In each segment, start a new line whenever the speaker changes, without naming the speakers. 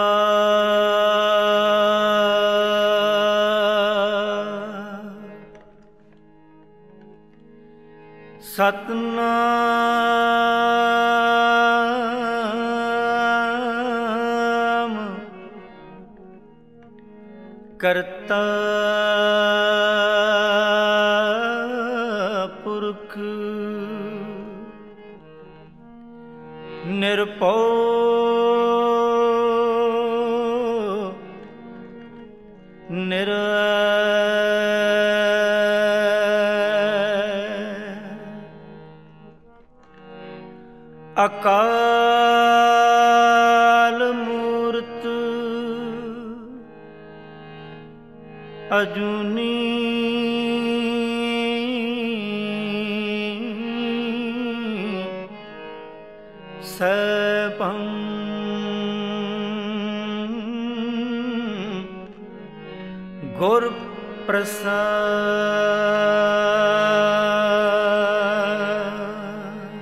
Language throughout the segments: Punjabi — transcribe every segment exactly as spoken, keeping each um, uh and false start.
ਸਤਨਾਮ ਕਰਤਾ ਪੁਰਖ ਨਿਰਭਉ ਨਿਰਵੈਰ ਅਕਾਲ ਮੂਰਤ ਅਜੂਨੀ ਸੈਭੰ ਗੁਰ ਪ੍ਰਸਾਦ।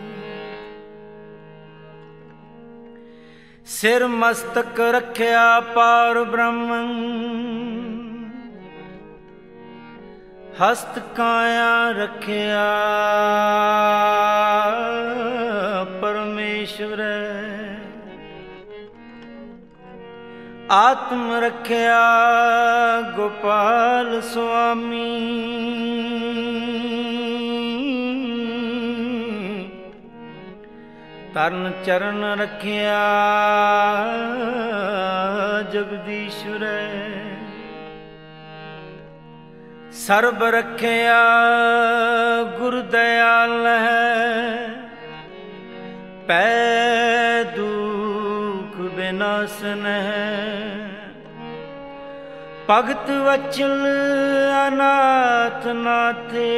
ਸਿਰ ਮਸਤਕ ਰੱਖਿਆ ਪਾਰ ਬ੍ਰਹਮੰ ਹਸਤ ਕਾਇਆ ਰੱਖਿਆ ਪਰਮੇਸ਼ਵਰ। ਆਤਮ ਰੱਖਿਆ ਗੋਪਾਲ ਸੁਆਮੀ। ਤਰਨ ਚਰਨ ਰੱਖਿਆ ਜਗਦੀਸ਼ਵਰ। ਸਰਬ ਰੱਖਿਆ ਗੁਰ ਦਇਆਲ ਹੈ। ਪੈ ਦੁਖ ਬਿਨਾਸਨ ਹੈ। ਭਗਤ ਵਚਲ ਅਨਾਥ ਨਾਥੇ।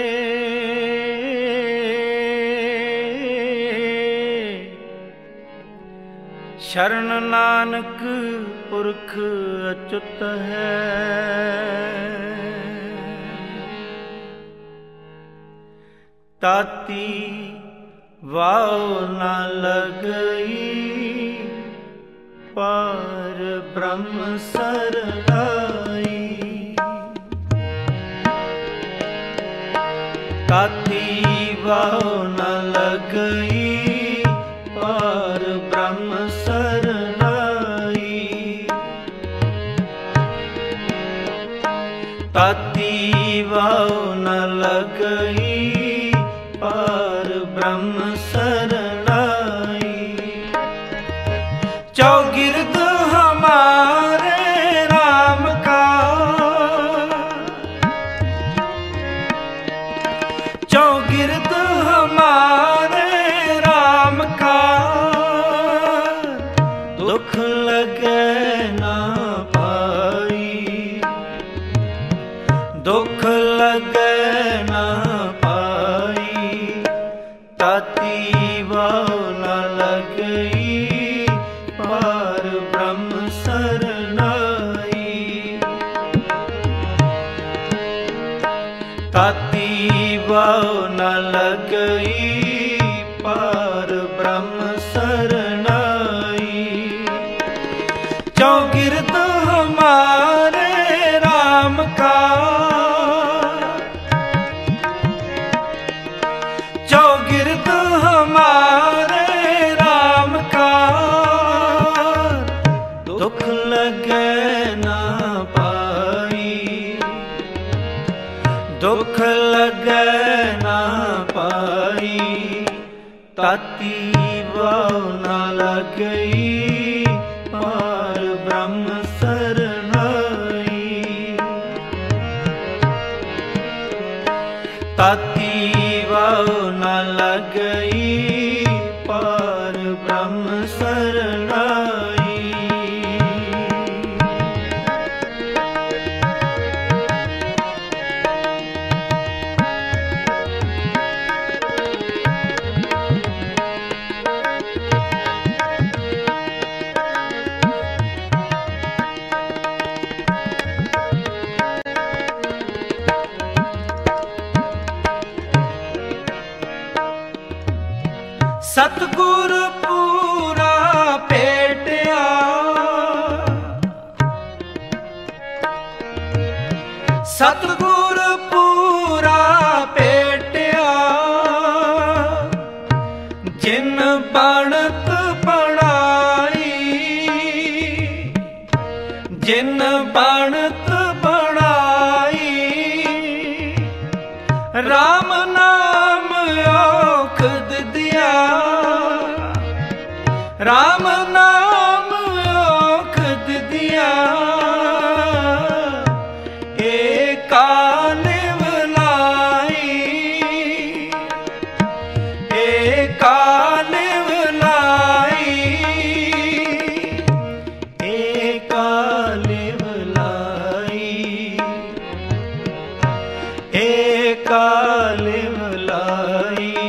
ਸ਼ਰਨ ਨਾਨਕ ਪੁਰਖ ਅਚੁੱਤ ਹੈ। ਤਾਤੀ ਵਾਉ ਨ ਲਗਈ ਪਾਰ ਬ੍ਰਹਮ ਸਰਨਾਈ। ਤਾਤੀ ਵਾਉ ਨ ਲਗਈ ਪਾਰ ਬ੍ਰਹਮ ਸਰਨਾਈ। ਤਾਤੀ ਵਾਉ ਨ ਲਗਈ ਪਾਰ ਬ੍ਰਹਮ ਸਰਨਾਈ। ਚੌਗਿਰਦ ਹਮਾਰੇ ਰਾਮ ਕਾ। ਚੌਗਿਰਦ ਹਮਾਰੇ ਰਾਮ ਕਾ। ਦੁਖ ਲਗੇ ਨਾ ਪਾਈ। ਦੁਖ ਲਗੇ ਨਾ ਪਾਈ। ਤਾਤੀ ਵਾਉ ਨ ਲਗਈ ਪਾਰ ਬ੍ਰਹਮ ਸਰਨਾਈ। ਤਾਤੀ ਵਾਉ ਨ ਲਗਈ ਪਾਰ ਬ੍ਰਹਮ ਸਰਨਾਈ। ਚੌਗਿਰਦ ਹਮਾਰੇ ਰਾਮ ਕਾ। ਚੌਗਿਰਦ ਹਮਾਰੇ ਰਾਮ ਕਾ। ਦੁਖ ਲਗੇ ਨਾ ਪਾਈ। ਦੁਖ ਲਗੇ ਨਾ ਪਾਈ। ਤਾਤੀ ਵਾਉ ਨ ਲਗਈ ਪਾਰ ਬ੍ਰਹਮ ਸਰਨਾਈ। ਤਾਤੀ ਵਾਉ ਨ ਲਗਈ ਪਾਰ ਬ੍ਰਹਮ ਸਰਨਾਈ। ਸਤਿਗੁਰ ਪੂਰਾ ਭੇਟਿਆ। ਸਤਿਗੁਰ ਪੂਰਾ ਭੇਟਿਆ, ਜਿਨ ਬਣਤ ਬਣਾਈ, ਜਿਨ ਬਣਤ ਬਣਾਈ। ਰਾਮ ਨਾਮ ਔਖਦ ਦਿਆ, ਰਾਮ ਨਾਮ ਔਖਦ ਦਿਆ। ਏਕਾ ਨਿਵਲਾਈ, ਏਕਾ ਨਿਵਲਾਈ, ਏਕਾ ਨਿਵਲਾਈ, ਏਕਾ ਨਿਵਲਾਈ।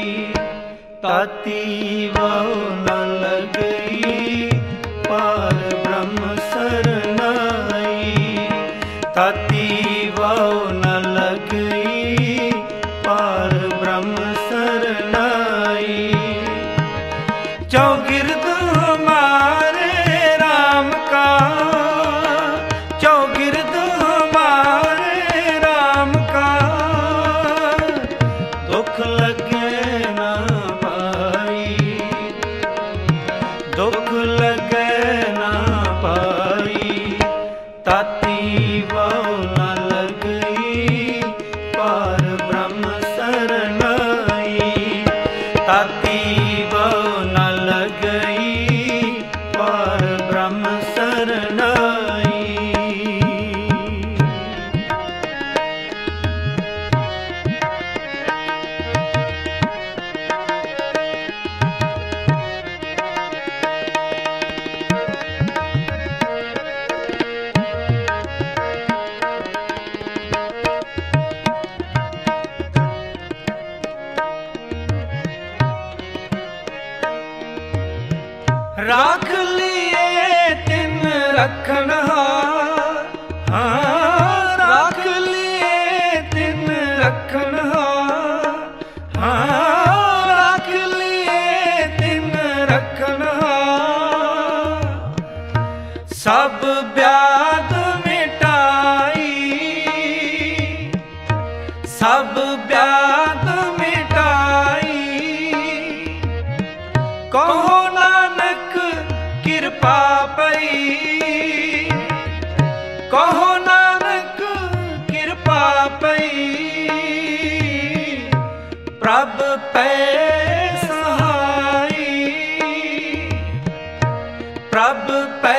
ਤਾਤੀ ਵਾਹੁ ਨ ਲਗਈ, ਪਾਰ ਬ੍ਰਹਮ ਸਰਨਾਈ। ਤਾਤੀ ਵਾਹੁ ਨ ਲਗਈ, ਪਾਰ ਬ੍ਰਹਮ ਸਰਨਾਈ। ਚੌਗਿਰਦ ਹਮਾਰੇ ਰਾਮ ਕਾ, ਚੌਗਿਰਦ ਹਮਾਰੇ ਰਾਮ ਕਾ। ਦੁਖ ਲਗੇ ਨਾ ਪਾਈ, ਦੁਖ ਲਗੇ ਨਾ ਪਾਈ। ਤਾਤੀ ਵਾਹੁ ਨ ਲਗਈ, ਪਾਰ ਬ੍ਰਹਮ ਸਰਨਾਈ। ਤਾਤੀ ਵਾਹੁ ਨ ਲਗਈ, ਪਾਰ ਬ੍ਰਹਮ ਸਰਨਾਈ। ਰਾਖ ਲਿਏ ਤਿਨ ਰਖਨਹਾਰ, ਹਾਂ ਰਾਖ ਲਿਏ ਤਿਨ ਰਖਨਹਾਰ, ਹਾਂ ਰਾਖ ਲਿਏ ਤਿਨ ਰਖਨਹਾਰ। ਸਭ ਬਿਆਦ ਮਿਟਾਈ, ਸਭ ਬਿਆਦ ਮਿਟਾਈ। ਕਹੋ ਨਾਨਕ ਕਿਰਪਾ ਪਈ, ਕਹੋ ਨਾਨਕ ਕਿਰਪਾ ਪਈ। ਪ੍ਰਭ ਪੈ ਸਹਾਈ, ਪ੍ਰਭ ਪੈ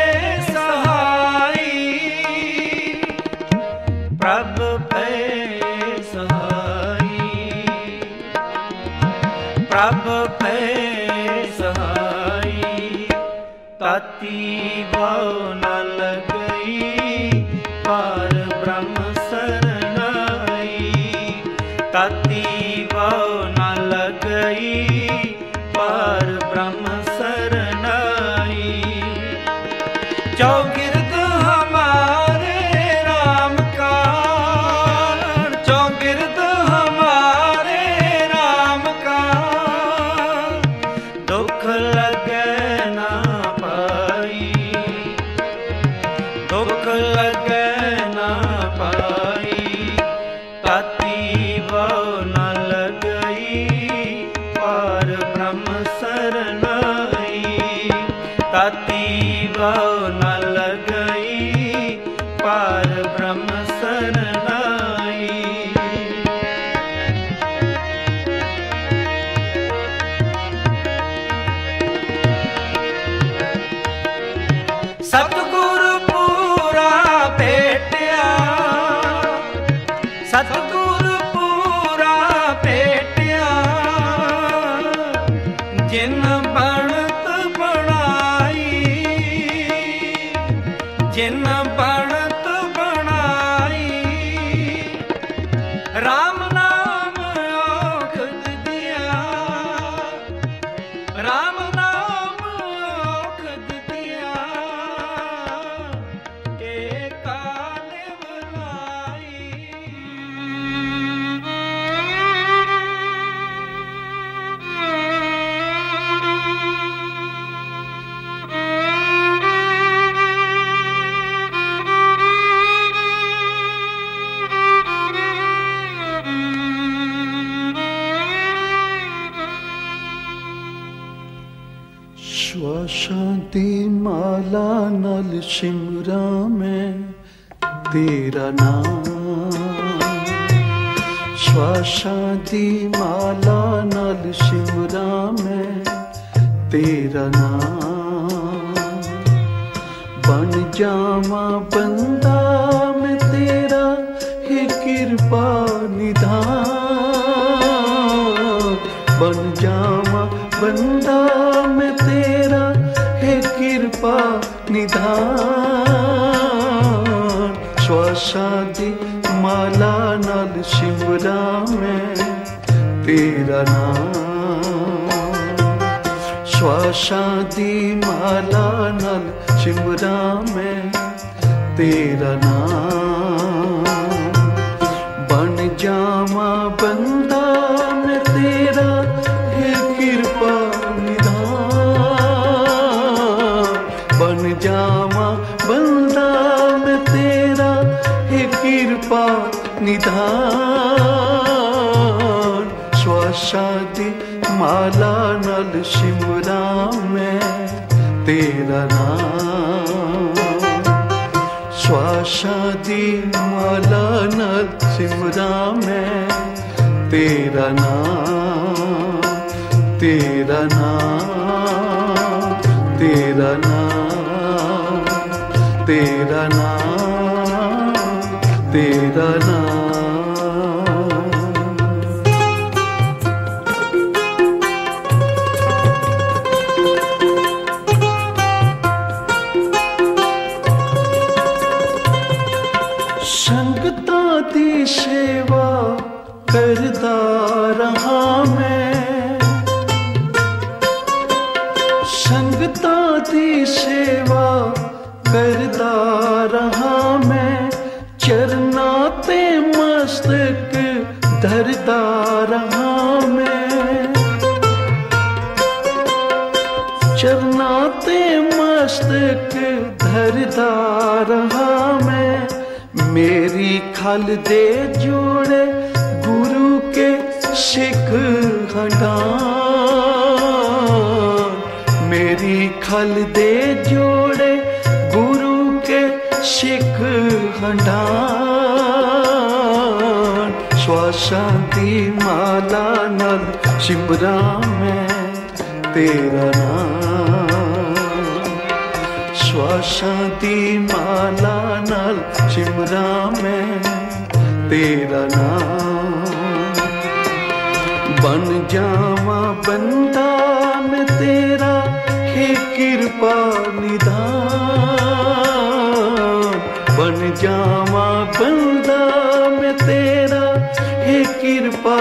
ਸਹਾਈ, ਪ੍ਰਭ ਪੈ ਸਹਾਈ, ਪ੍ਰਭ ਪੈ ਸਹਾਈ। ਤਾਤੀ ਵਾਹੁ ਨ ਲਗਈ, ਪਾਰ ਬ੍ਰਹਮ ਸਰਨਾਈ। ਤਾਤੀ ਵਾਹੁ ਨ ਲਗਈ, ਪਾਰ ਬ੍ਰਹਮ ਸਰਨਾਈ। ਚੌਗਿਰਦ ਹਮਾਰੇ ਰਾਮ ਕਾ, ਚੌਗਿਰਦ ਹਮਾਰੇ ਰਾਮ ਕਾ। ਦੁਖ ਲਗੇ ਨਾ ਪਾਈ, ਦੁਖ ਲਗੇ ਨਾ ਪਾਈ। ਤਾਤੀ ਵਾਹੁ ਨ ਲਗਈ, ਪਾਰ ਬ੍ਰਹਮ ਸਰਨਾਈ। ਤਾਤੀ ਵਾਹੁ ਨ ਲਗਈ, ਪਾਰ ਬ੍ਰਹਮ ਸਰਨਾਈ। ਸਤਿਗੁਰ ਪੂਰਾ ਭੇਟਿਆ, ਸਤਿਗੁਰ ਪੂਰਾ ਭੇਟਿਆ। ਜਿਨ ਬਣਤ ਬਣਾਈ, ਜਿਨ ਬਣਤ ਬਣਾਈ। ਰਾਮ ਨਾਮ ਔਖਦ ਦਿਆ, ਰਾਮ ਨਾਮ ਔਖਦ ਦਿਆ। ਏਕਾ ਨਿਵਲਾਈ,
नाल सिमरा मैं तेरा नाम, श्वासां दी माला नाल सिमरा मैं तेरा नाम। बन जावा बंदा मैं तेरा हे कृपा निधान, बन जावा बंदा मैं तेरा हे कृपा निधान। श्वासां दी माला नाल सिमरा मैं तेरा नाम, श्वासां दी माला नाल सिमरा मैं तेरा नाम। बन जावा बंदा मैं तेरा हे कृपा निधान, बन जावा बंदा मैं तेरा हे कृपा निधान। श्वासां दी माला नाल सिमरा मैं तेरा नाम, श्वासां दी माला नाल सिमरा मैं तेरा नाम, तेरा नाम, तेरा नाम, तेरा नाम, तेरा नाम। संगतां दी सेवा करदा रहा मैं, संगतां दी सेवा करदा रहा मैं। चरना ते मस्तक धरदा रहा मैं, चरना ते मस्तक धरदा रहा मैं। मेरी खल दे जोड़े गुरु के सिख हंडान, मेरी खल दे जोड़े गुरु के सिख हंडान। श्वासां दी माला नाल सिमरा मैं तेरा नाम, श्वासां दी माला नाल सिमरा मैं तेरा नाम। बन जावा बंदा मैं तेरा हे कृपा निधान, बन जावा बंदा मैं तेरा हे कृपा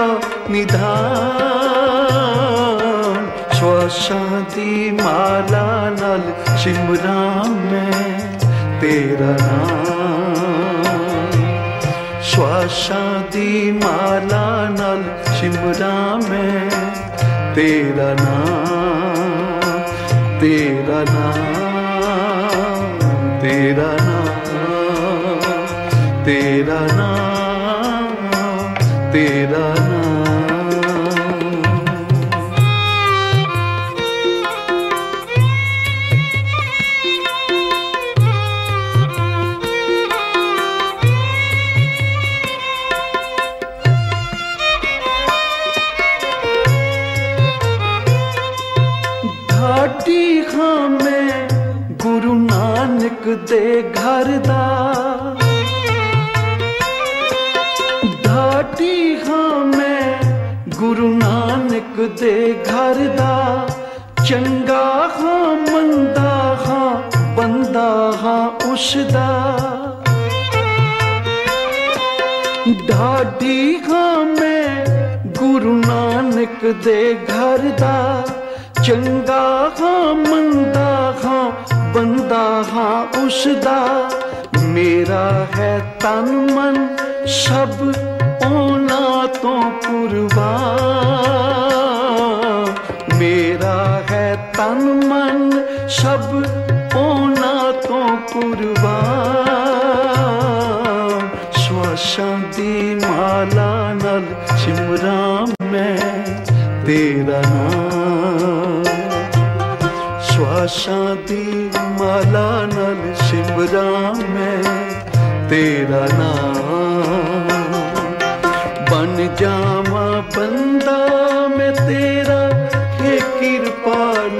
निधान। श्वासां दी माला नाल सिमरा मैं तेरा नाम, श्वासां दी माला नाल सिमरा मैं तेरा नाम, तेरा नाम, तेरा नाम, तेरा नाम, तेरा नाम। ढाटी हाँ मैं गुरु नानक दे घर दा, ढाटी हाँ मैं गुरु नानक दे घर दा। चंगा हाँ मंदा हाँ बंदा हाँ उसदा, ढाटी हाँ मैं गुरु नानक दे घर दा। चंगा हाँ मंदा हाँ बंदा हाँ उसदा। मेरा है तन मन सब ओना तो कुर्बान, मेरा है तन मन सब ओना तो कुर्बान। श्वासां दी माला नाल सिमरा मैं तेरा नाम, श्वासां दी माला नाल सिमरां मैं तेरा नाम। बन जावा बंदा मैं तेरा, हे कृपा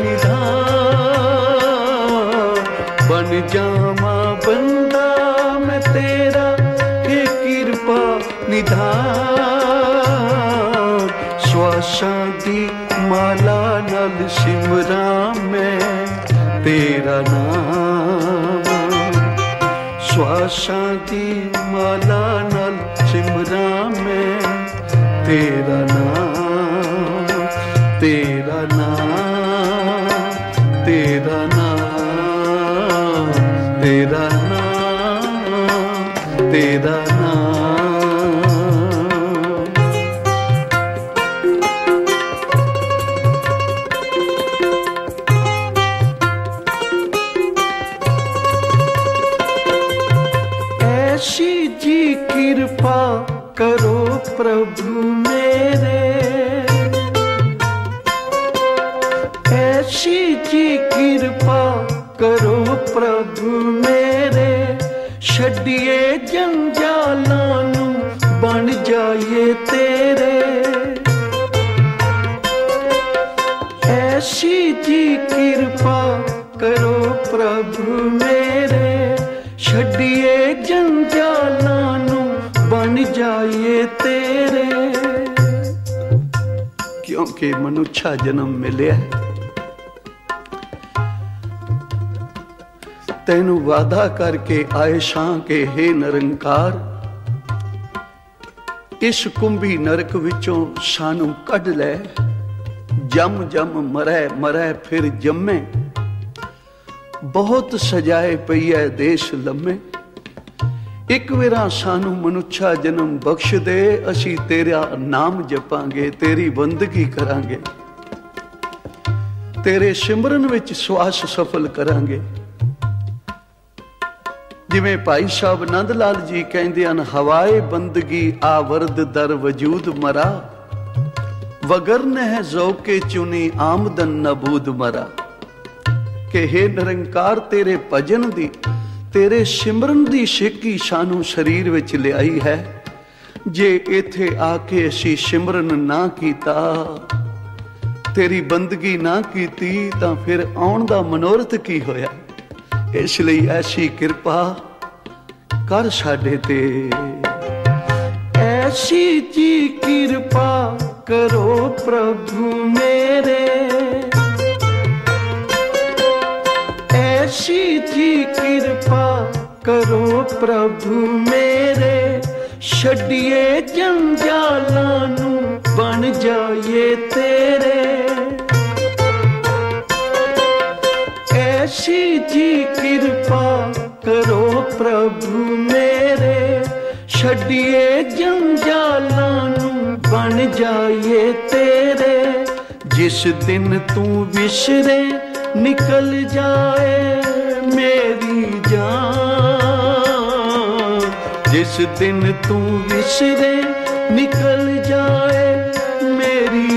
निधान। बन जावा बंदा मैं तेरा, हे कृपा निधान। श्वासां दी माला नाल सिमरां मैं तेरा नाम। श्वासां दी माला नाल सिमरां मैं तेरा नाम। तेरा नाम, तेरा नाम, तेरा नाम, तेरा नाम। ऐसी जी कृपा करो प्रभु मेरे, ऐसी जी कृपा करो प्रभु मेरे। छड्डिए जंजालां नू बन जाइए तेरे। ऐसी जी कृपा करो प्रभु मेरे। छड्डिए जंजालां नू बन जाइए तेरे। क्योंकि मनुष्या जन्म मिलिया तैनू वादा करके आए शां के हे निरंकार, इस कुंभी नरक विचों सानू कढ लै। जम जम मरै मरै फिर जम्मे, बहुत सजाए पई है देश लम्मे। एक वेरा सानू मनुष्या जन्म बख्श दे, असी तेरा नाम जपांगे, तेरी बंदगी करांगे, तेरे सिमरन विच श्वास सफल करांगे। जिवें भाई साहब नंद लाल जी कहंदे हन, हवाए बंदगी आवरद दर वजूद मरा। वगरन है ज़ौके चुनी आमदन नबूद मरा। कि हे निरंकार तेरे भजन दी, तेरे सिमरन दी सिक्की सानू शरीर विच लियाई है। जे इत्थे आके असी सिमरन ना कीता, तेरी बंदगी ना कीती, तां फिर आउण दा मनोरथ की होया। इसलिए ऐसी कृपा कर साडे ते। ऐसी जी कृपा करो प्रभु मेरे। ऐसी जी कृपा करो प्रभु मेरे। छड्डिए जंजालां नू बन जाइए तेरे। ऐसी जी कृपा करो प्रभु मेरे। छड्डिए जंजालां नू बन जाइए तेरे। जिस दिन तू विसरे निकल जाए मेरी जान। जिस दिन तू विसरे निकल जाए मेरी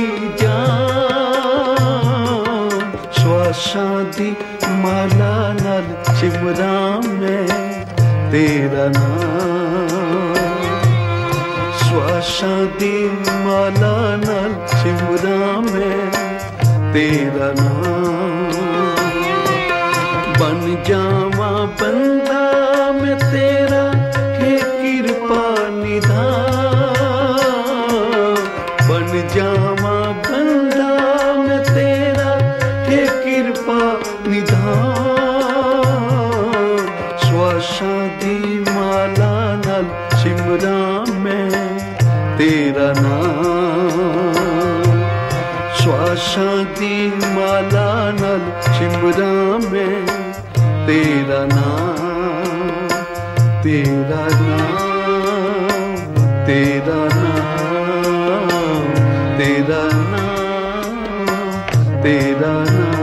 जान। श्वासां दी माला नाल सिमरां मैं तेरा नाम। श्वासां दी माला नाल सिमरां मैं तेरा नाम। बन जावा बंदा मैं तेरा, हे कृपा निधान। बन जावा बंदा मैं तेरा, हे कृपा निधान। श्वासां दी माला नाल सिमरां मैं तेरा नाम। श्वासां दी माला नाल सिमरां मैं तेरा नाम। तेरा नाम, तेरा नाम, तेरा नाम, तेरा नाम।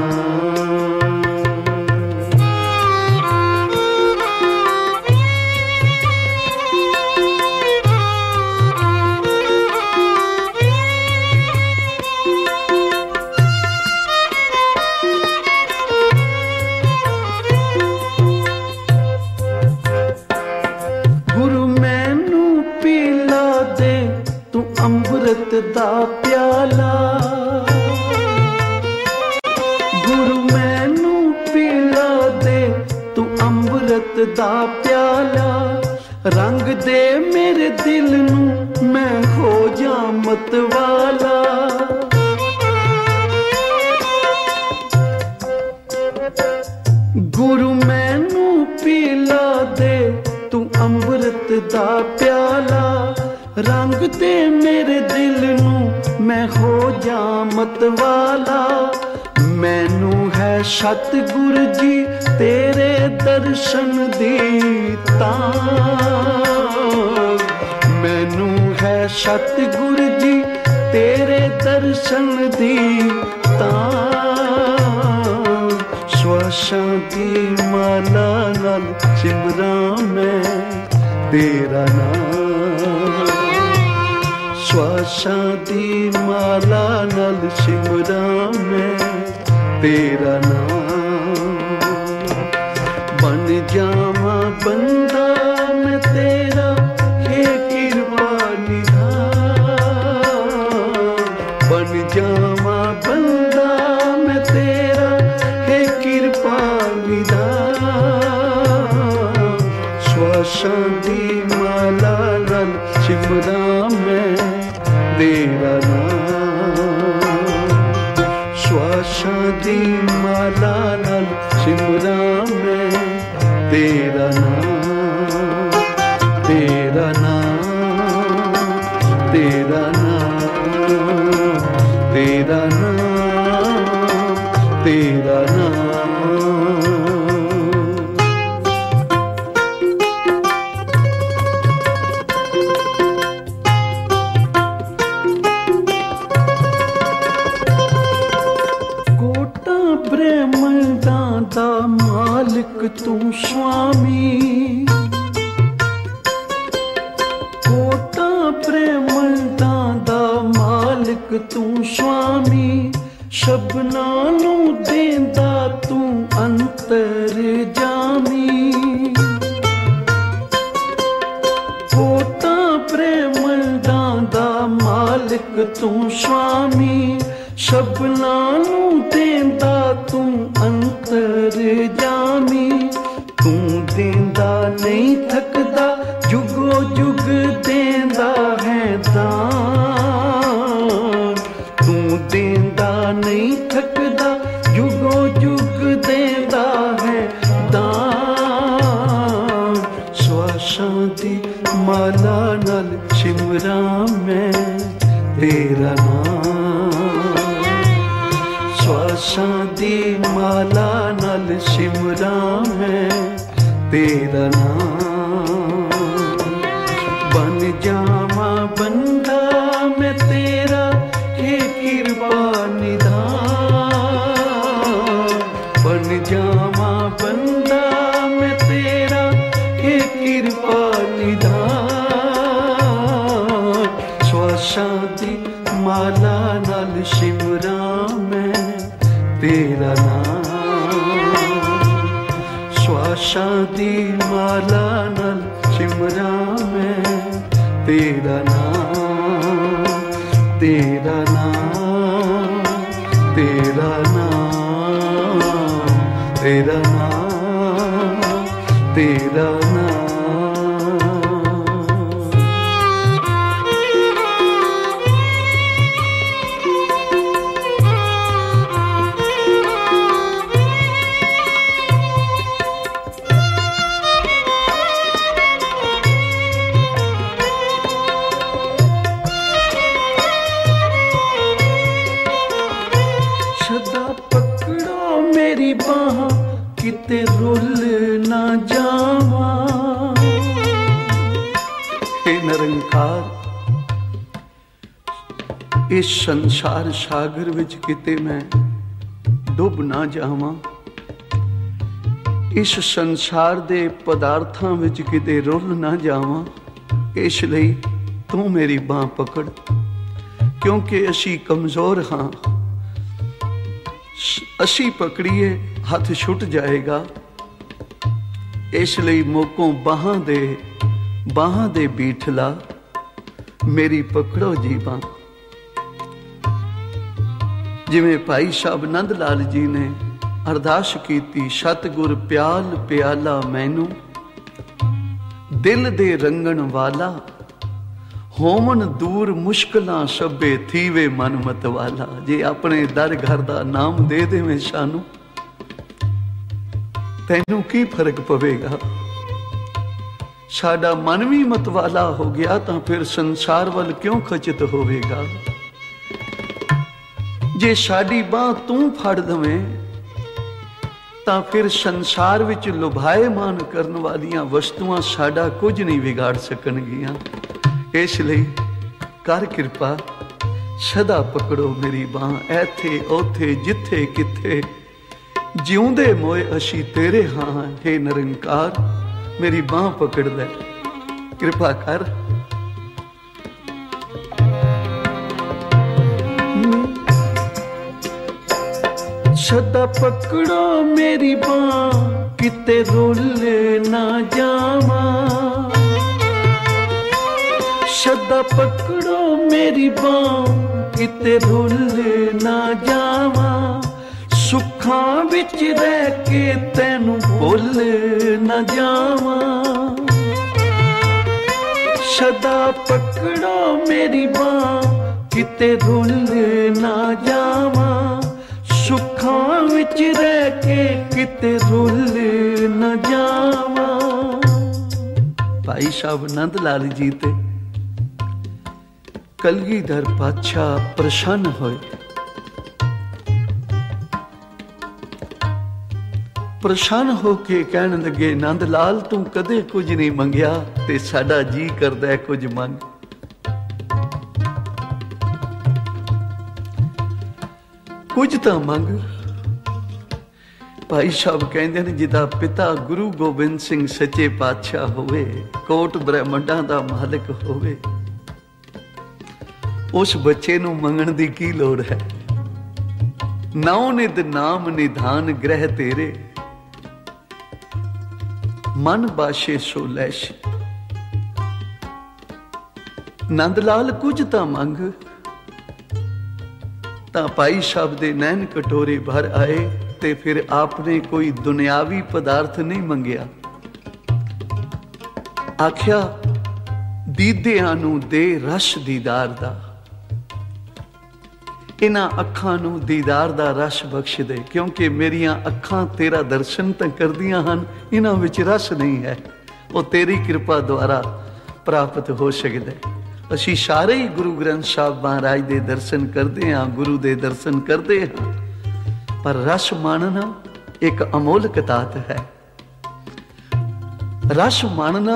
दा प्याला गुरु मैनू पिला दे तू अमृत दा प्याला रंग दे मेरे दिल नू मैं हो जा मत वाला गुरु मैनू पिला दे तू अमृत दा प्याला रंग दे मेरे दिल नू मैं हो जा मत वाला मैनू है सतगुरु जी तेरे दर्शन दी तां मैनू है सतगुरु जी तेरे दर्शन दी तां श्वासां दी माला नाल सिमरा मैं तेरा नाम श्वासां दी माला नाल सिमरा मैं तेरा नाम बन जावा बंदा मैं तेरा हे कृपा निधान बन जावा बंदा मैं तेरा हे कृपा निधान श्वासां दी माला नाल सिमरा मैं तेरा नाम श्वासां दी माला नाल सिमरा मैं तेरा नाम तेरा नाम तेरा नाम तेरा नाम तेरा नाम दा मालिक तू स्वामी कोटा ब्रह्मंडा दा मालिक तू स्वामी शबना नू देंदा तू अंतर जामी कोटा ब्रह्मंडा दा मालिक तू स्वामी शबना नू देंदा तू अंतर जामी तू देंदा नहीं थकदा जुगो जुग देंदा है दान तू देंदा नहीं थकदा जुगो जुग देंदा है दान श्वासां दी माला नाल सिमरा मैं तेरा नाम श्वासां दी माला नाल सिमरा मैं तेरा नाम बन जावा बंदा मैं तेरा हे कृपा निधान बन जावा बंदा मैं तेरा हे कृपा निधान श्वासां दी माला नाल सिमरा मैं तेरा नाम श्वासां दी माला नाल सिमरा मैं तेरा नाम तेरा नाम तेरा नाम तेरा नाम तेरा नाम किते रुल ना जावा हे निरंकार इस संसार सागर विच किते मैं डुब ना जावा इस संसार दे पदार्थां विच किते रुल ना जावा इसलिए तू मेरी बांह पकड़ क्योंकि असी कमजोर हाँ असी पकड़िए हथ छुट जाएगा इसलिए मोकों बाहां दे बाहां दे बीठला मेरी पकड़ो जी बांह ਜਿਵੇਂ ਭਾਈ ਸਾਹਿਬ ਨੰਦ ਲਾਲ ਜੀ ਨੇ ਅਰਦਾਸ ਕੀਤੀ, ਸਤਿਗੁਰ ਪਿਆਲ ਪਿਆਲਾ ਮੈਨੂੰ, ਦਿਲ ਦੇ ਰੰਗਣ ਵਾਲਾ, ਹੋਮਨ ਦੂਰ ਮੁਸ਼ਕਲਾਂ ਸਭੇ ਥੀਵੇ ਮਨ ਮਤ ਵਾਲਾ। ਜੇ ਆਪਣੇ ਦਰ ਘਰ ਦਾ ਨਾਮ ਦੇ ਦੇਵੇਂ ਸਾਨੂੰ, ਤੈਨੂੰ ਕੀ ਫਰਕ ਪਵੇਗਾ? ਸਾਡਾ ਮਨ ਵੀ ਮਤਵਾਲਾ ਹੋ ਗਿਆ ਤਾਂ ਫਿਰ ਸੰਸਾਰ ਵੱਲ ਕਿਉਂ ਖਚਿਤ ਹੋਵੇਗਾ? ਜੇ ਸਾਡੀ ਬਾਂਹ ਤੂੰ ਫੜ ਦਵੇਂ ਤਾਂ ਫਿਰ ਸੰਸਾਰ ਵਿੱਚ ਲੁਭਾਏਮਾਨ ਕਰਨ ਵਾਲੀਆਂ ਵਸਤੂਆਂ ਸਾਡਾ ਕੁਝ ਨਹੀਂ ਵਿਗਾੜ ਸਕਣਗੀਆਂ। ਇਸ ਲਈ ਕਰ ਕਿਰਪਾ, ਸਦਾ ਪਕੜੋ ਮੇਰੀ ਬਾਂਹ, ਇੱਥੇ ਉੱਥੇ ਜਿੱਥੇ ਕਿੱਥੇ, ਜਿਉਂਦੇ ਮੋਏ ਅਸੀਂ ਤੇਰੇ ਹਾਂ। ਹੇ ਨਿਰੰਕਾਰ, ਮੇਰੀ ਬਾਂਹ ਪਕੜ ਲੈ, ਕਿਰਪਾ ਕਰ। ਸਦਾ ਪਕੜੋ ਮੇਰੀ ਬਾਂਹ, ਕਿਤੇ ਰੁੱਲੇ ਨਾ ਜਾਵਾਂ। ਸਦਾ ਪਕੜੋ ਮੇਰੀ ਬਾਂਹ, ਕਿਤੇ ਰੁੱਲੇ ਨਾ ਜਾਵਾਂ। ਸੁੱਖਾਂ ਵਿੱਚ ਰਹਿ ਕੇ ਤੈਨੂੰ ਭੁੱਲ ਨਾ ਜਾਵਾਂ। ਸਦਾ ਪਕੜੋ ਮੇਰੀ ਬਾਂਹ, ਕਿਤੇ ਰੁੱਲ ਨਾ ਜਾਵਾਂ। ਸੁੱਖਾਂ ਵਿੱਚ ਰਹਿ ਕੇ ਕਿਤੇ ਰੁੱਲ ਨਾ ਜਾਵਾਂ। ਭਾਈ ਸਾਹਿਬ ਨੰਦ ਲਾਲ ਜੀ ਤੇ ਕਲਗੀਧਰ ਪਾਤਸ਼ਾਹ ਪ੍ਰਸੰਨ ਹੋਏ। ਪ੍ਰਸੰਨ ਹੋ ਕੇ ਕਹਿਣ ਲੱਗੇ, ਨੰਦ ਲਾਲ ਤੂੰ ਕਦੇ ਕੁਝ ਨਹੀਂ ਮੰਗਿਆ ਤੇ ਸਾਡਾ ਜੀ ਕਰਦਾ ਕੁਝ ਮੰਗ। ਕੁਝ ਤਾਂ ਮੰਗ। ਭਾਈ ਸਾਹਿਬ ਕਹਿੰਦੇ ਨੇ, ਜਿਹਦਾ ਪਿਤਾ ਗੁਰੂ ਗੋਬਿੰਦ ਸਿੰਘ ਸੱਚੇ ਪਾਤਸ਼ਾਹ ਹੋਵੇ, ਕੋਟ ਬ੍ਰਹਮੰਡਾਂ ਦਾ ਮਾਲਕ ਹੋਵੇ, ਉਸ ਬੱਚੇ ਨੂੰ ਮੰਗਣ ਦੀ ਕੀ ਲੋੜ ਹੈ? ਨਾਉ ਨਿਧ ਨਾਮ ਨਿਧਾਨ ਗ੍ਰਹਿ ਤੇਰੇ, ਮਨ ਬਾਸ਼ੇ ਸੋ ਲੈਸ਼। ਨੰਦ ਲਾਲ ਕੁਝ ਤਾਂ ਮੰਗ। ਤਾਂ ਭਾਈ ਸਾਹਿਬ ਦੇ ਨੈਣ ਕਟੋਰੇ ਭਰ ਆਏ ਤੇ ਫਿਰ ਆਪਨੇ ਕੋਈ ਦੁਨਿਆਵੀ ਪਦਾਰਥ ਨਹੀਂ ਮੰਗਿਆ। ਆਖਿਆ, ਦੀਦਿਆਂ ਨੂੰ ਦੇ ਰਸ ਦੀਦਾਰ ਦਾ, ਇਹਨਾਂ ਅੱਖਾਂ ਨੂੰ ਦੀਦਾਰ ਦਾ ਰਸ ਬਖਸ਼ ਦੇ, ਕਿਉਂਕਿ ਮੇਰੀਆਂ ਅੱਖਾਂ ਤੇਰਾ ਦਰਸ਼ਨ ਤਾਂ ਕਰਦੀਆਂ ਹਨ, ਇਹਨਾਂ ਵਿੱਚ ਰਸ ਨਹੀਂ ਹੈ। ਉਹ ਤੇਰੀ ਕਿਰਪਾ ਦੁਆਰਾ ਪ੍ਰਾਪਤ ਹੋ ਸਕਦਾ। ਅਸੀਂ ਸਾਰੇ ਹੀ ਗੁਰੂ ਗ੍ਰੰਥ ਸਾਹਿਬ ਮਹਾਰਾਜ ਦੇ ਦਰਸ਼ਨ ਕਰਦੇ ਹਾਂ, ਗੁਰੂ ਦੇ ਦਰਸ਼ਨ ਕਰਦੇ ਹਾਂ, ਪਰ ਰਸ ਮਾਣਨਾ ਇੱਕ ਅਮੋਲਕ ਦਾਤ ਹੈ। ਰਸ ਮਾਣਨਾ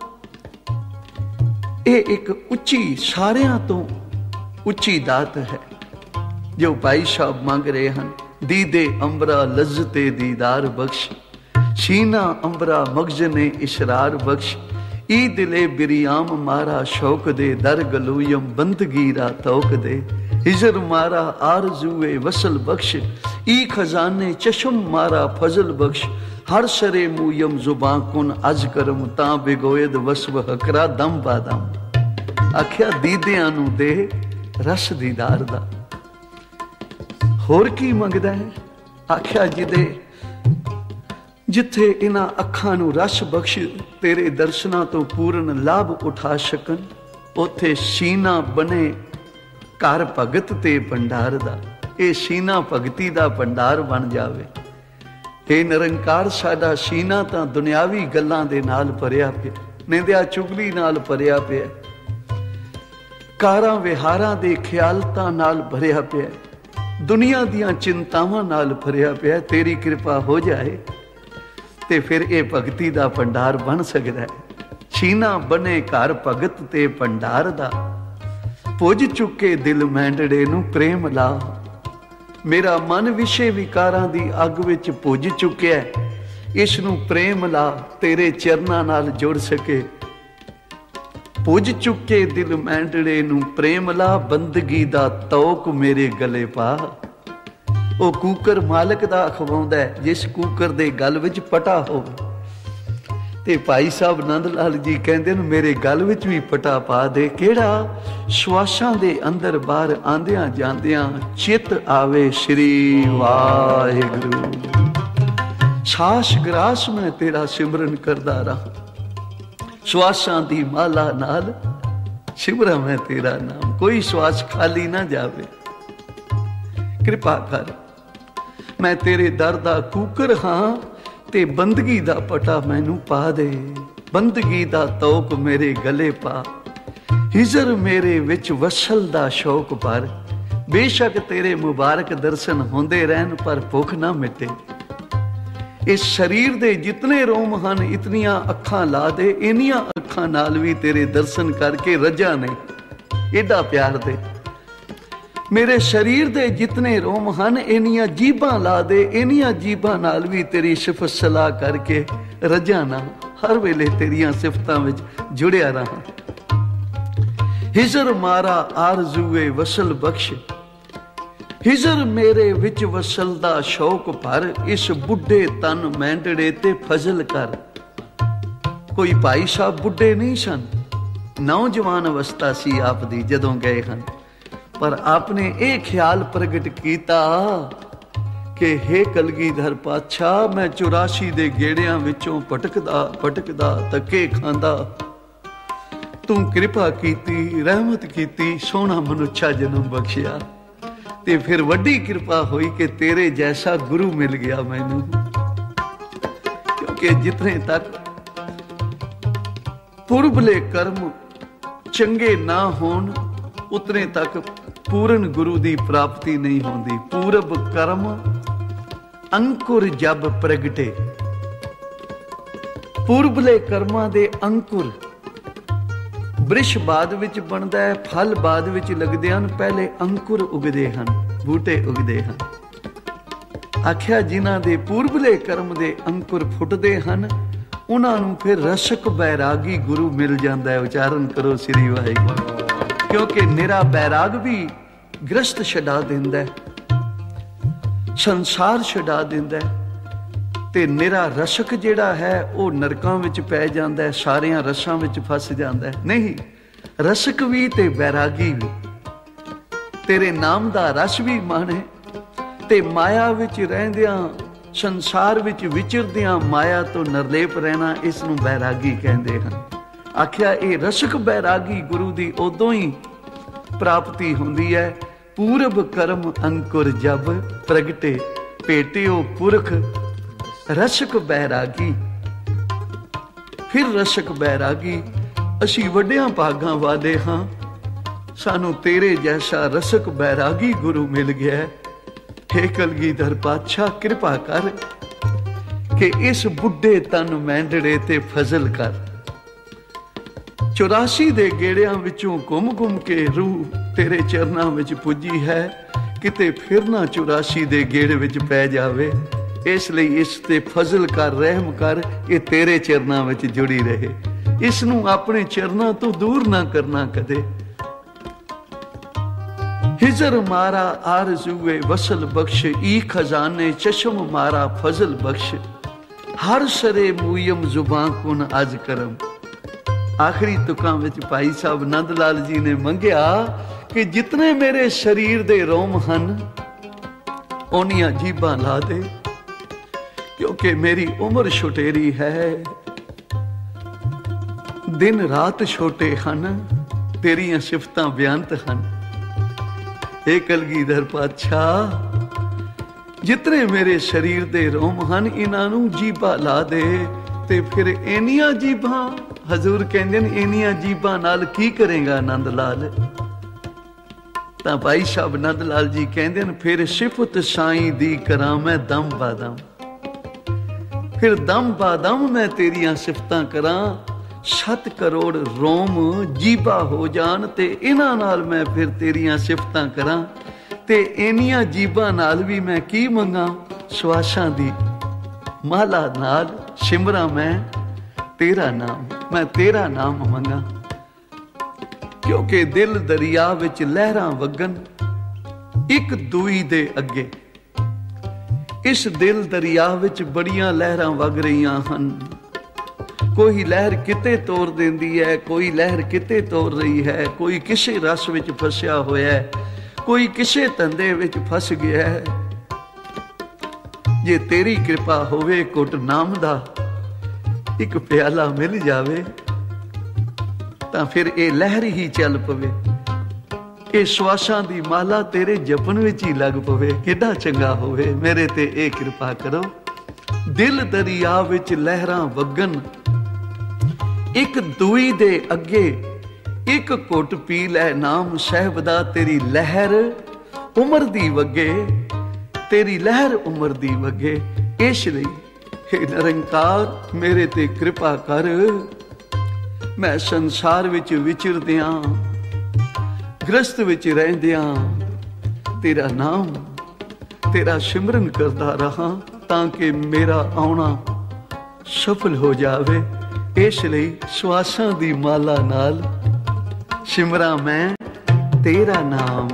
ਇਹ ਇੱਕ ਉੱਚੀ, ਸਾਰਿਆਂ ਤੋਂ ਉੱਚੀ ਦਾਤ ਹੈ ਜੋ ਭਾਈ ਸਾਹਿਬ ਮੰਗ ਰਹੇ ਹਨ। ਦੀਦੇ ਅੰਬਰਾ ਲਜ਼ਤੇ ਦੀਦਾਰ ਬਖਸ਼, ਸੀਨਾ ਅੰਬਰਾ ਮਗਜ਼ ਨੇ ਇਸ਼ਰਾਰ ਬਖਸ਼। ਈ ਦਿਲੇ ਬਿਰਿਆਮ ਮਾਰਾ ਸ਼ੌਕ ਦੇ, ਦਰ ਗਲੂਯਮ ਬੰਦਗੀ ਰਾ ਤੌਕ ਦੇ। ਹਿਜਰ ਮਾਰਾ ਆਰਜ਼ੂਏ ਵਸਲ ਬਖਸ਼, ਈ ਖਜ਼ਾਨੇ ਚਸ਼ਮ ਮਾਰਾ ਫਜ਼ਲ ਬਖਸ਼। ਹਰ ਸਰੇ ਮੂਯਮ ਜ਼ੁਬਾਂ ਕੁਨ ਅਜ ਕਰਮ, ਤਾਂ ਬਿਗੋਇਦ ਵਸਵ ਹਕਰਾ ਦਮ ਬਾਦਮ। ਆਖਿਆ, ਦੀਦਿਆਂ ਨੂੰ ਦੇ ਰਸ ਦੀਦਾਰ ਦਾ। ਹੋਰ ਕੀ ਮੰਗਦਾ ਹੈ? ਆਖਿਆ, ਜਿਹਦੇ ਜਿੱਥੇ ਇਹਨਾਂ ਅੱਖਾਂ ਨੂੰ ਰਸ ਬਖਸ਼ ਤੇਰੇ ਦਰਸ਼ਨਾਂ ਤੋਂ ਪੂਰਨ ਲਾਭ ਉਠਾ ਸਕਣ, ਉੱਥੇ ਸੀਨਾ ਬਣੇ ਘਰ ਭਗਤ ਤੇ ਭੰਡਾਰ ਦਾ। ਇਹ ਸੀਨਾ ਭਗਤੀ ਦਾ ਭੰਡਾਰ ਬਣ ਜਾਵੇ। ਇਹ ਨਿਰੰਕਾਰ, ਸਾਡਾ ਸੀਨਾ ਤਾਂ ਦੁਨਿਆਵੀ ਗੱਲਾਂ ਦੇ ਨਾਲ ਭਰਿਆ ਪਿਆ, ਨਿੰਦਿਆ ਚੁਗਲੀ ਨਾਲ ਭਰਿਆ ਪਿਆ, ਕਾਰਾਂ ਵਿਹਾਰਾਂ ਦੇ ਖਿਆਲਤਾਂ ਨਾਲ ਭਰਿਆ ਪਿਆ, ਦੁਨੀਆ ਦੀਆਂ ਚਿੰਤਾਵਾਂ ਨਾਲ ਭਰਿਆ ਪਿਆ। ਤੇਰੀ ਕਿਰਪਾ ਹੋ ਜਾਏ ਤੇ ਫਿਰ ਇਹ ਭਗਤੀ ਦਾ ਭੰਡਾਰ ਬਣ ਸਕਦਾ ਹੈ। ਸੀਨਾ ਬਣੇ ਘਰ ਭਗਤ ਤੇ ਭੰਡਾਰ ਦਾ, ਪੁੱਜ ਚੁੱਕੇ ਦਿਲ ਮੈਂਡੜੇ ਨੂੰ ਪ੍ਰੇਮ ਲਾ। ਮੇਰਾ ਮਨ ਵਿਸ਼ੇ ਵਿਕਾਰਾਂ ਦੀ ਅੱਗ ਵਿੱਚ ਪੁੱਜ ਚੁੱਕਿਆ, ਇਸ ਨੂੰ ਪ੍ਰੇਮ ਲਾ, ਤੇਰੇ ਚਰਨਾਂ ਨਾਲ ਜੁੜ ਸਕੇ। ਪੁੱਜ ਚੁੱਕੇ ਦਿਲ ਮੈਂਡੜੇ ਨੂੰ ਪ੍ਰੇਮ ਲਾ, ਬੰਦਗੀ ਦਾ ਤੌਕ ਮੇਰੇ ਗਲੇ ਪਾ। ਉਹ ਕੂਕਰ ਮਾਲਕ ਦਾ ਅਖਵਾਉਂਦਾ ਹੈ, ਜਿਸ ਕੂਕਰ ਦੇ ਗਲ ਵਿੱਚ ਪਟਾ ਹੋਵੇ। ਤੇ ਭਾਈ ਸਾਹਿਬ ਨੰਦ ਲਾਲ ਜੀ ਕਹਿੰਦੇ ਨੇ ਮੇਰੇ ਗਲ ਵਿੱਚ ਵੀ ਪਟਾ ਪਾ ਦੇ, ਕਿਹੜਾ ਸਵਾਸਾਂ ਦੇ ਅੰਦਰ ਬਾਹਰ ਆਂਦਿਆਂ ਜਾਂਦਿਆਂ ਚਿੱਤ ਆਵੇ ਸ਼੍ਰੀ ਵਾਹਿਗੁਰੂ। ਸਾਸ ਗਰਾਸ ਮੈਂ ਤੇਰਾ ਸਿਮਰਨ ਕਰਦਾ ਰਹਾ, ਸਵਾਸਾਂ ਦੀ ਮਾਲਾ ਨਾਲ ਸਿਮਰਾਂ ਮੈਂ ਤੇਰਾ ਨਾਮ, ਕੋਈ ਸਵਾਸ ਖਾਲੀ ਨਾ ਜਾਵੇ। ਕਿਰਪਾ ਕਰ, ਮੈਂ ਤੇਰੇ ਦਰ ਦਾ ਕੂਕਰ ਹਾਂ ਤੇ ਬੰਦਗੀ ਦਾ ਪਟਾ ਮੈਨੂੰ ਪਾ ਦੇ, ਬੰਦਗੀ ਦਾ ਤੌਕ ਮੇਰੇ ਗਲੇ ਪਾ, ਹਿਜਰ ਮੇਰੇ ਵਿੱਚ ਵਸਲ ਦਾ ਸ਼ੌਕ ਭਰ। ਬੇਸ਼ੱਕ ਤੇਰੇ ਮੁਬਾਰਕ ਦਰਸ਼ਨ ਹੁੰਦੇ ਰਹਿਣ ਪਰ ਭੁੱਖ ਨਾ ਮਿਟੇ। ਇਸ ਸਰੀਰ ਦੇ ਜਿਤਨੇ ਰੋਮ ਹਨ ਇਤਨੀਆਂ ਅੱਖਾਂ ਲਾ ਦੇ, ਇੰਨੀਆਂ ਅੱਖਾਂ ਨਾਲ ਵੀ ਤੇਰੇ ਦਰਸ਼ਨ ਕਰਕੇ ਰੱਜਾ ਨਹੀਂ। ਏਡਾ ਪਿਆਰ ਦੇ। ਮੇਰੇ ਸਰੀਰ ਦੇ ਜਿਤਨੇ ਰੋਮ ਹਨ ਇੰਨੀਆਂ ਜੀਭਾਂ ਲਾ ਦੇ, ਇੰਨੀਆਂ ਜੀਭਾਂ ਨਾਲ ਵੀ ਤੇਰੀ ਸਿਫਤ ਸਲਾਹ ਕਰਕੇ ਰੱਜਾ ਨਾ, ਹਰ ਵੇਲੇ ਤੇਰੀਆਂ ਸਿਫਤਾਂ ਵਿੱਚ ਜੁੜਿਆ ਰਹਾ। ਹਿਜਰ ਮਾਰਾ ਆਰਜ਼ੂਏ ਵਸਲ ਬਖਸ਼, ਹਿਜਰ ਮੇਰੇ ਵਿੱਚ ਵਸਲ ਦਾ ਸ਼ੌਕ ਭਰ। ਇਸ ਬੁੱਢੇ ਤਨ ਮੈਂਡੜੇ ਤੇ ਫਜ਼ਲ ਕਰ। ਕੋਈ ਭਾਈ ਸਾਹਿਬ ਬੁੱਢੇ ਨਹੀਂ ਸਨ, ਨੌਜਵਾਨ ਅਵਸਥਾ ਸੀ ਆਪ ਦੀ ਜਦੋਂ ਗਏ ਹਨ, ਪਰ ਆਪਨੇ ਇਹ ਖਿਆਲ ਪ੍ਰਗਟ ਕੀਤਾ ਕਿ ਹੇ ਕਲਗੀਧਰ ਪਾਤਸ਼ਾਹ, ਮੈਂ ਚੁਰਾਸੀ ਦੇ ਗੇੜਿਆਂ ਵਿੱਚੋਂ ਭਟਕਦਾ ਭਟਕਦਾ ਧੱਕੇ ਖਾਂਦਾ, ਤੂੰ ਕਿਰਪਾ ਕੀਤੀ, ਰਹਿਮਤ ਕੀਤੀ, ਸੋਹਣਾ ਮਨੁੱਖਾ ਜਨਮ ਬਖਸ਼ਿਆ ਤੇ ਫਿਰ ਵੱਡੀ ਕਿਰਪਾ ਹੋਈ ਕਿ ਤੇਰੇ ਜੈਸਾ ਗੁਰੂ ਮਿਲ ਗਿਆ ਮੈਨੂੰ। ਕਿਉਂਕਿ ਜਿਤਨੇ ਤੱਕ ਪੁਰਬਲੇ ਕਰਮ ਚੰਗੇ ਨਾ ਹੋਣ ਉਤਨੇ ਤੱਕ ਪੂਰਨ ਗੁਰੂ ਦੀ ਪ੍ਰਾਪਤੀ ਨਹੀਂ ਹੁੰਦੀ। ਪੂਰਬ ਕਰਮ ਅੰਕੁਰ ਜਬ ਪ੍ਰਗਟੇ, ਪੂਰਬਲੇ ਕਰਮਾਂ ਦੇ ਅੰਕੁਰ ਬ੍ਰਿਸ਼ ਬਾਅਦ ਵਿੱਚ ਬਣਦਾ ਹੈ, ਫਲ ਬਾਅਦ ਵਿੱਚ ਲੱਗਦੇ ਹਨ, ਪਹਿਲੇ ਅੰਕੁਰ ਉਗਦੇ ਹਨ, ਬੂਟੇ ਉਗਦੇ ਹਨ। ਆਖਿਆ ਜਿਨ੍ਹਾਂ ਦੇ ਪੂਰਬਲੇ ਕਰਮ ਦੇ ਅੰਕੁਰ ਫੁੱਟਦੇ ਹਨ ਉਹਨਾਂ ਨੂੰ ਫਿਰ ਰਸਕ ਬੈਰਾਗੀ ਗੁਰੂ ਮਿਲ ਜਾਂਦਾ ਹੈ। ਉਚਾਰਨ ਕਰੋ ਸ੍ਰੀ ਵਾਹਿਗੁਰੂ। ਕਿਉਂਕਿ ਨਿਰਾ ਬੈਰਾਗ ਵੀ ਗ੍ਰਸਤ ਛਡਾ ਦਿੰਦਾ ਹੈ, ਸੰਸਾਰ ਛਡਾ ਦਿੰਦਾ ਹੈ, ਤੇ ਨਿਰਾ ਰਸਕ ਜਿਹੜਾ ਹੈ ਉਹ ਨਰਕਾਂ ਵਿੱਚ ਪੈ ਜਾਂਦਾ ਹੈ, ਸਾਰਿਆਂ ਰਸਾਂ ਵਿੱਚ ਫਸ ਜਾਂਦਾ ਹੈ। ਨਹੀਂ, ਰਸਕ ਵੀ ਤੇ ਬੈਰਾਗੀ ਵੀ, ਤੇਰੇ ਨਾਮ ਦਾ ਰਸ ਵੀ ਮਾਣੇ ਤੇ ਮਾਇਆ ਵਿੱਚ ਰਹਿੰਦਿਆਂ, ਸੰਸਾਰ ਵਿੱਚ ਵਿਚਰਦਿਆਂ ਮਾਇਆ ਤੋਂ ਨਿਰਲੇਪ ਰਹਿਣਾ, ਇਸ ਨੂੰ ਬੈਰਾਗੀ ਕਹਿੰਦੇ ਹਨ। ਆਖਿਆ ਇਹ ਰਸਕ ਬੈਰਾਗੀ ਗੁਰੂ ਦੀ ਉਦੋਂ ਹੀ ਪ੍ਰਾਪਤੀ ਹੁੰਦੀ ਹੈ, ਪੂਰਬ ਕਰਮ ਅੰਕੁਰ ਜਬ ਪ੍ਰਗਟੇ, ਭੇਟਿਓ ਪੁਰਖ ਰਸਕ ਬੈਰਾਗੀ। ਫਿਰ ਰਸਕ ਬੈਰਾਗੀ, ਅਸੀਂ ਵੱਡਿਆਂ ਭਾਗਾਂ ਵਾਲੇ ਹਾਂ, ਸਾਨੂੰ ਤੇਰੇ ਜੈਸਾ ਰਸਕ ਬੈਰਾਗੀ ਗੁਰੂ ਮਿਲ ਗਿਆ ਹੈ। ਹੇ ਕਲਗੀਧਰ ਪਾਤਸ਼ਾਹ, ਕਿਰਪਾ ਕਰ ਕਿ ਇਸ ਬੁੱਢੇ ਤਨ ਮੈਂਡੜੇ ਤੇ ਫਜ਼ਲ ਕਰ। ਚੁਰਾਸੀ ਦੇ ਗੇੜਿਆਂ ਵਿੱਚੋਂ ਘੁੰਮ ਘੁੰਮ ਕੇ ਰੂਹ ਤੇਰੇ ਚਰਨਾਂ ਵਿੱਚ ਪੁੱਜੀ ਹੈ, ਕਿਤੇ ਫਿਰ ਨਾ ਚੁਰਾਸੀ ਦੇ ਗੇੜੇ ਵਿੱਚ ਪੈ ਜਾਵੇ। ਇਸ ਲਈ ਇਸ ਤੇ ਫਜ਼ਲ ਕਰ, ਰਹਿਮ ਕਰ, ਇਹ ਤੇਰੇ ਚਰਨਾਂ ਵਿੱਚ ਜੁੜੀ ਰਹੇ, ਇਸ ਨੂੰ ਆਪਣੇ ਚਰਨਾਂ ਤੋਂ ਦੂਰ ਨਾ ਕਰਨਾ ਕਦੇ। ਹਿਜਰ ਮਾਰਾ ਆਰਜ਼ੂਏ ਵਸਲ ਬਖਸ਼, ਈ ਖਜ਼ਾਨੇ ਚਸ਼ਮ ਮਾਰਾ ਫਜ਼ਲ ਬਖਸ਼। ਹਰ ਸਰੇ ਮੂਯਮ ਜ਼ੁਬਾਂ ਕੁਨ ਅਜ ਕਰਮ। ਆਖਰੀ ਤੁਕਾਂ ਵਿੱਚ ਭਾਈ ਸਾਹਿਬ ਨੰਦ ਲਾਲ ਜੀ ਨੇ ਮੰਗਿਆ ਕਿ ਜਿਤਨੇ ਮੇਰੇ ਸਰੀਰ ਦੇ ਰੋਮ ਹਨ ਉਹਨੀਆਂ ਜੀਭਾਂ ਲਾ ਦੇ, ਕਿਉਂਕਿ ਮੇਰੀ ਉਮਰ ਛੁਟੇਰੀ ਹੈ, ਦਿਨ ਰਾਤ ਛੋਟੇ ਹਨ, ਤੇਰੀਆਂ ਸਿਫਤਾਂ ਬਿਆੰਤ ਹਨ। ਏ ਕਲਗੀਧਰ ਪਾਤਸ਼ਾਹ, ਜਿਤਨੇ ਮੇਰੇ ਸਰੀਰ ਦੇ ਰੋਮ ਹਨ ਇਹਨਾਂ ਨੂੰ ਜੀਭਾਂ ਲਾ ਦੇ। ਤੇ ਫਿਰ ਇੰਨੀਆਂ ਜੀਭਾਂ, ਹਜ਼ੂਰ ਕਹਿੰਦੇ ਨੇ ਇੰਨੀਆਂ ਜੀਭਾਂ ਨਾਲ ਕੀ ਕਰੇਗਾ ਨੰਦ ਲਾਲ? ਤਾਂ ਭਾਈ ਸਾਹਿਬ ਨੰਦ ਲਾਲ ਜੀ ਕਹਿੰਦੇ ਨੇ ਫਿਰ ਸਿਫਤ ਸਾਈਂ ਦੀ ਕਰਾਂ ਮੈਂ ਦਮ ਬਾਦਮ। ਫਿਰ ਦਮ ਬਾਦਮ ਮੈਂ ਤੇਰੀਆਂ ਸਿਫਤਾਂ ਕਰਾਂ, ਸੱਤ ਕਰੋੜ ਰੋਮ ਜੀਭਾ ਹੋ ਜਾਣ ਤੇ ਇਹਨਾਂ ਨਾਲ ਮੈਂ ਫਿਰ ਤੇਰੀਆਂ ਸਿਫਤਾਂ ਕਰਾਂ। ਤੇ ਇੰਨੀਆਂ ਜੀਭਾਂ ਨਾਲ ਵੀ ਮੈਂ ਕੀ ਮੰਗਾਂ? ਸਵਾਸਾਂ ਦੀ ਮਾਲਾ ਨਾਲ ਸਿਮਰਾਂ ਮੈਂ ਤੇਰਾ ਨਾਮ, ਮੈਂ ਤੇਰਾ ਨਾਮ ਮੰਗਾਂ। ਕਿਉਂਕਿ ਦਿਲ ਦਰਿਆ ਵਿੱਚ ਲਹਿਰਾਂ ਵਗਣ ਇੱਕ ਦੂਈ ਦੇ ਅੱਗੇ। ਇਸ ਦਿਲ ਦਰਿਆ ਵਿੱਚ ਬੜੀਆਂ ਲਹਿਰਾਂ ਵਗ ਰਹੀਆਂ ਹਨ, ਕੋਈ ਲਹਿਰ ਕਿਤੇ ਤੋਰ ਦਿੰਦੀ ਹੈ, ਕੋਈ ਲਹਿਰ ਕਿਤੇ ਤੋਰ ਰਹੀ ਹੈ, ਕੋਈ ਕਿਸੇ ਰਸ ਵਿੱਚ ਫਸਿਆ ਹੋਇਆ ਹੈ, ਕੋਈ ਕਿਸੇ ਧੰਦੇ ਵਿੱਚ ਫਸ ਗਿਆ ਹੈ। ਜੇ ਤੇਰੀ ਕਿਰਪਾ ਹੋਵੇ, ਘੁੱਟ ਨਾਮ ਦਾ ਇੱਕ ਪਿਆਲਾ ਮਿਲ ਜਾਵੇ ਤਾਂ ਫਿਰ ਇਹ ਲਹਿਰ ਹੀ ਚੱਲ ਪਵੇ, ਇਹ ਸਵਾਸਾਂ ਦੀ ਮਾਲਾ ਤੇਰੇ ਜਪਨ ਵਿੱਚ ਹੀ ਲੱਗ ਪਵੇ। ਕਿੱਡਾ ਚੰਗਾ ਹੋਵੇ। ਮੇਰੇ ਤੇ ਇਹ ਕਿਰਪਾ ਕਰੋ। ਦਿਲ ਦਰਿਆ ਵਿੱਚ ਲਹਿਰਾਂ ਵਗਣ, ਇੱਕ ਦੂਈ ਦੇ ਅੱਗੇ ਇੱਕ ਘੁੱਟ ਪੀ ਲੈ ਨਾਮ ਸਾਹਿਬ ਦਾ। ਤੇਰੀ ਲਹਿਰ ਉਮਰ ਦੀ ਵਗੇ, ਤੇਰੀ ਲਹਿਰ ਉਮਰ ਦੀ ਵਗੇ। ਇਸ ਲਈ हे ਨਿਰੰਕਾਰ ਮੇਰੇ ਤੇ ਕਿਰਪਾ ਕਰ। ਮੈਂ ਸੰਸਾਰ ਵਿੱਚ ਵਿਚਰਦਿਆਂ, ਗ੍ਰਸਤ ਵਿੱਚ ਰਹਿੰਦਿਆਂ ਤੇਰਾ ਨਾਮ, ਤੇਰਾ ਸਿਮਰਨ ਕਰਦਾ ਰਹਾ ਤਾਂ ਕਿ ਮੇਰਾ ਆਉਣਾ ਸਫਲ ਹੋ ਜਾਵੇ। ਇਸ ਲਈ ਸਵਾਸਾਂ ਦੀ ਮਾਲਾ ਨਾਲ ਸਿਮਰਾਂ ਮੈਂ ਤੇਰਾ ਨਾਮ।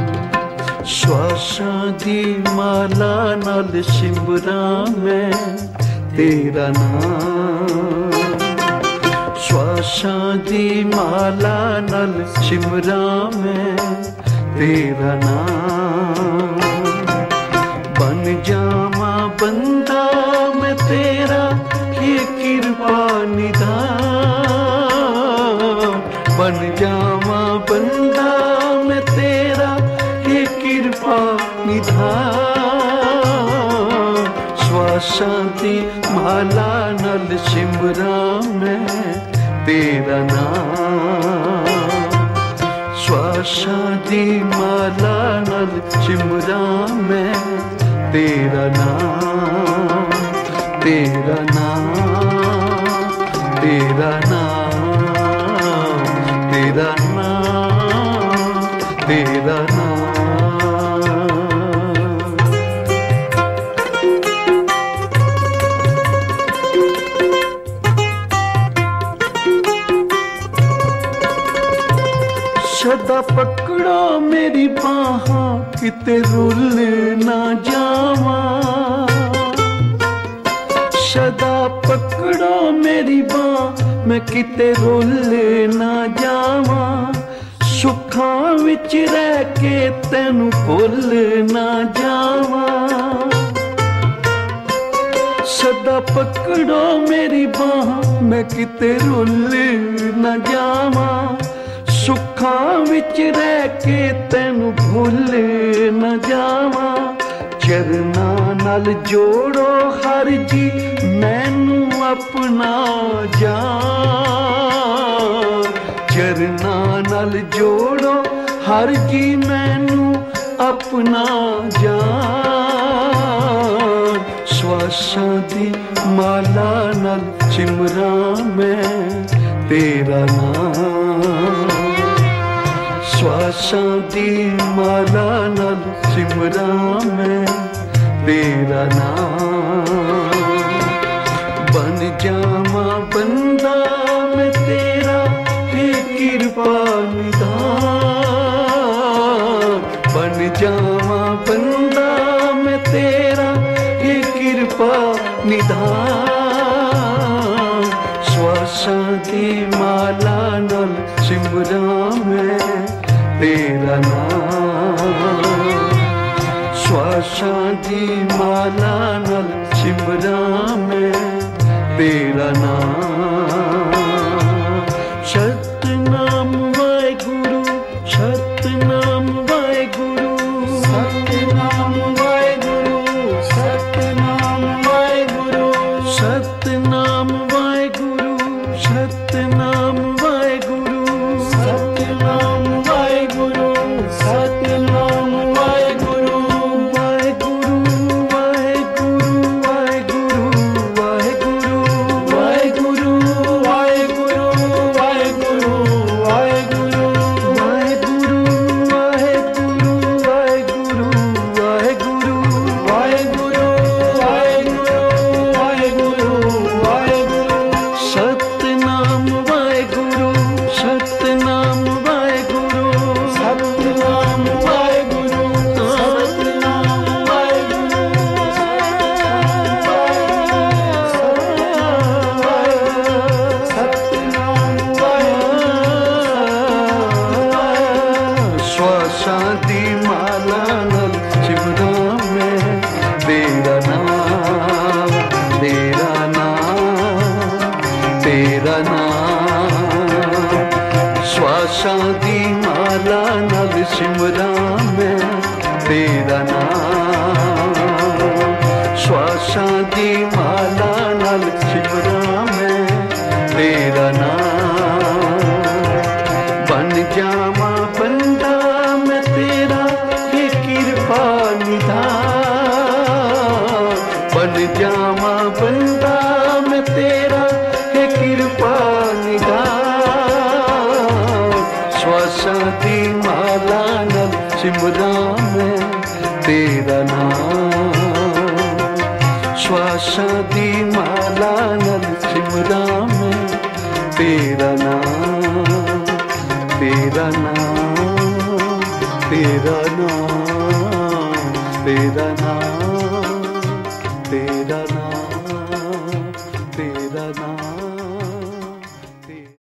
ਸਵਾਸਾਂ ਦੀ ਮਾਲਾ ਨਾਲ ਸਿਮਰਾਂ ਮੈਂ ਤੇਰਾ ਨਾਮ। ਸਵਾਸਾਂ ਦੀ ਮਾਲਾ ਨਾਲ ਸਿਮਰਾਂ ਮੈਂ ਤੇਰਾ ਨਾਮ। ਬਨ ਜਾਵਾਂ ਬੰਦਾ ਮੈਂ ਤੇਰਾ, ਇਹ ਕਿਰਪਾ ਨਿਧਾਨ। ਬਨ ਜਾਵਾਂ ਬੰਦਾ ਮੈਂ ਤੇਰਾ, ਇਹ ਕਿਰਪਾ ਨਿਧਾਨ। ਸਵਾਸਾਂ ਦੀ ਮਾਲਾ ਨਾਲ ਸਿਮਰਾਂ ਮੈਂ ਤੇਰਾ ਨਾਮ। ਸਵਾਸਾਂ ਦੀ ਮਾਲਾ ਨਾਲ ਸਿਮਰਾਂ ਮੈਂ ਤੇਰਾ ਨਾਮ। ਤੇਰਾ ਨਾਮ, ਤੇਰਾ ਨਾਮ, ਤੇਰਾ ਨਾਮ, ਤੇਰਾ ਨਾਮ। सदा पकड़ो मेरी बाहां, किते रुल ना जावा। सदा पकड़ो मेरी बाह, मैं किते रुल ना जावा। सुखां विच रह के तैनू भुल ना जावा। सदा पकड़ो मेरी बाह, मैं किते रुल ना जावा। सुखां विच रह के तैनू भुल न जावा। चरनां नाल जोड़ो हर जी मैनू अपना जान। चरनां नाल जोड़ो हर जी मैनू अपना जान। सवासां दी माला नाल सिमरां मैं तेरा नाम। ਸਵਾਸਾਂ ਦੀ ਮਾਲਾ ਨਾਲ ਸਿਮਰਾਂ ਮੈਂ ਤੇਰਾ ਨਾਮ। ਬਨ ਜਾਵਾਂ ਬੰਦਾ ਮੈਂ ਤੇਰਾ, ਇਹ ਕਿਰਪਾ ਨਿਧਾਨ। ਬਨ ਜਾਵਾਂ ਬੰਦਾ ਮੈਂ ਤੇਰਾ, ਇਹ ਕਿਰਪਾ ਨਿਧਾਨ। ਸਵਾਸਾਂ ਦੀ ਮਾਲਾ ਨਾਲ ਸਿਮਰਾਂ ਮੈਂ तेरा नाम। श्वासां दी माला नाल सिमरां मैं तेरा नाम। सतनाम वाहेगुरु, सतनाम वाहेगुरु, सतनाम वाहेगुरु, सतनाम वाहेगुरु, सतनाम वाहेगुरु, सतनाम वाहेगुरु, सतनाम वाहेगुरु, सतनाम वाहेगुरु, वाहेगुरु, वाहेगुरु, वाहेगुरु, वाहेगुरु, वाहेगुरु, वाहेगुरु, वाहेगुरु, वाहेगुरु, वाहेगुरु, वाहेगुरु, वाहेगुरु, वाहेगुरु, वाहेगुरु, वाहेगुरु, वाहेगुरु, वाहेगुरु, सतनाम तेरा नाम श्वासां दी माला नाल सिमरां मैं तेरा नाम श्वासां दी माला नाल सिमरां मैं तेरा नाम बन जावां बंदा मैं तेरा ये कृपा निधान बन जावां बंदा मैं तेरा ये कृपा निधान श्वासां दी माला नाल सिमरां मैं तेरा नाम श्वासां दी माला नाल सिमरां मैं तेरा नाम तेरा नाम तेरा नाम तेरा नाम